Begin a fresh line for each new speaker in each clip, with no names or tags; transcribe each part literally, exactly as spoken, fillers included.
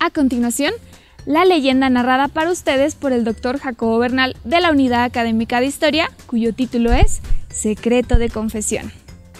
A continuación, la leyenda narrada para ustedes por el doctor Jacobo Bernal de la Unidad Académica de Historia, cuyo título es Secreto de Confesión.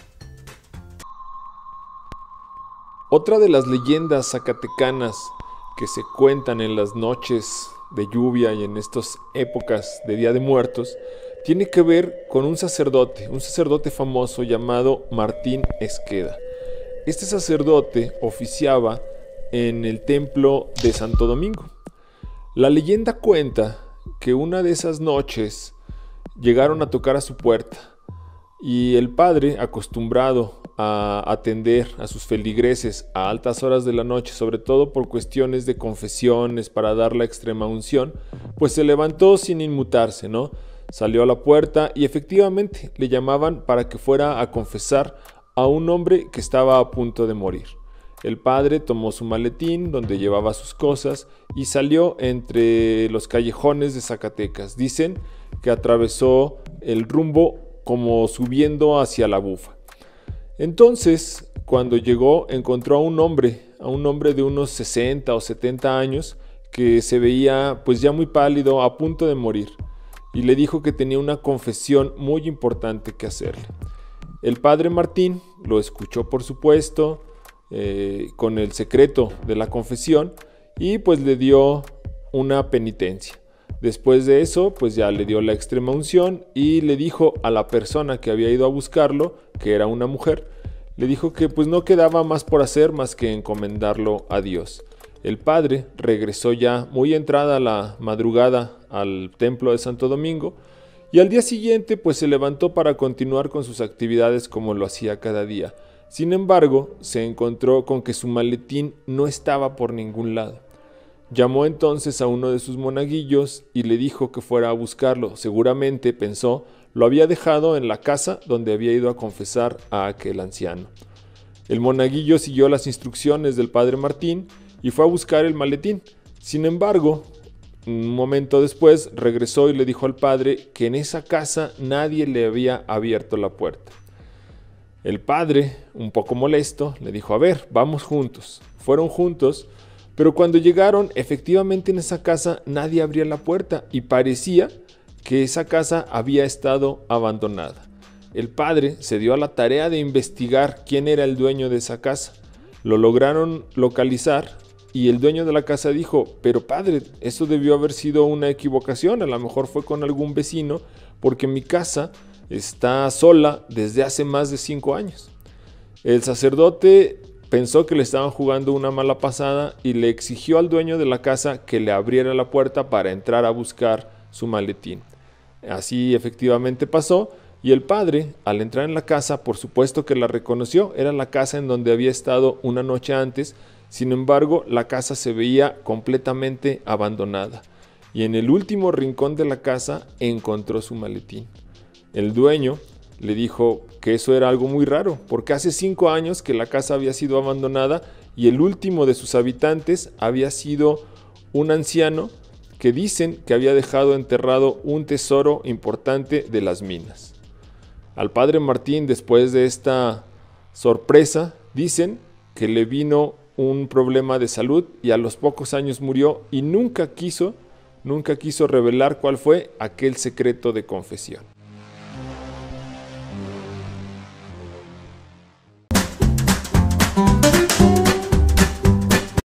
Otra de las leyendas zacatecanas que se cuentan en las noches de lluvia y en estas épocas de Día de Muertos tiene que ver con un sacerdote, un sacerdote famoso llamado Martín Esqueda. Este sacerdote oficiaba en el templo de Santo Domingo. La leyenda cuenta que una de esas noches llegaron a tocar a su puerta y el padre, acostumbrado a atender a sus feligreses a altas horas de la noche, sobre todo por cuestiones de confesiones para dar la extrema unción, pues se levantó sin inmutarse, ¿no? Salió a la puerta y efectivamente le llamaban para que fuera a confesar a un hombre que estaba a punto de morir. El padre tomó su maletín donde llevaba sus cosas y salió entre los callejones de Zacatecas. Dicen que atravesó el rumbo como subiendo hacia la Bufa. Entonces, cuando llegó, encontró a un hombre, a un hombre de unos sesenta o setenta años, que se veía pues ya muy pálido, a punto de morir, y le dijo que tenía una confesión muy importante que hacerle. El padre Martín lo escuchó, por supuesto, eh, con el secreto de la confesión, y pues le dio una penitencia. Después de eso, pues ya le dio la extrema unción y le dijo a la persona que había ido a buscarlo, que era una mujer, le dijo que pues no quedaba más por hacer más que encomendarlo a Dios. El padre regresó ya muy entrada la madrugada al templo de Santo Domingo y al día siguiente pues se levantó para continuar con sus actividades como lo hacía cada día. Sin embargo, se encontró con que su maletín no estaba por ningún lado. Llamó entonces a uno de sus monaguillos y le dijo que fuera a buscarlo. Seguramente, pensó, lo había dejado en la casa donde había ido a confesar a aquel anciano. El monaguillo siguió las instrucciones del padre Martín y fue a buscar el maletín. Sin embargo, un momento después regresó y le dijo al padre que en esa casa nadie le había abierto la puerta. El padre, un poco molesto, le dijo: a ver, vamos juntos. Fueron juntos. Pero cuando llegaron, efectivamente en esa casa nadie abría la puerta y parecía que esa casa había estado abandonada. El padre se dio a la tarea de investigar quién era el dueño de esa casa. Lo lograron localizar y el dueño de la casa dijo: pero padre, eso debió haber sido una equivocación, a lo mejor fue con algún vecino, porque mi casa está sola desde hace más de cinco años. El sacerdote pensó que le estaban jugando una mala pasada y le exigió al dueño de la casa que le abriera la puerta para entrar a buscar su maletín. Así efectivamente pasó y el padre, al entrar en la casa, por supuesto que la reconoció. Era la casa en donde había estado una noche antes. Sin embargo, la casa se veía completamente abandonada y en el último rincón de la casa encontró su maletín. El dueño le dijo que eso era algo muy raro, porque hace cinco años que la casa había sido abandonada y el último de sus habitantes había sido un anciano que dicen que había dejado enterrado un tesoro importante de las minas. Al padre Martín, después de esta sorpresa, dicen que le vino un problema de salud y a los pocos años murió y nunca quiso, nunca quiso revelar cuál fue aquel secreto de confesión.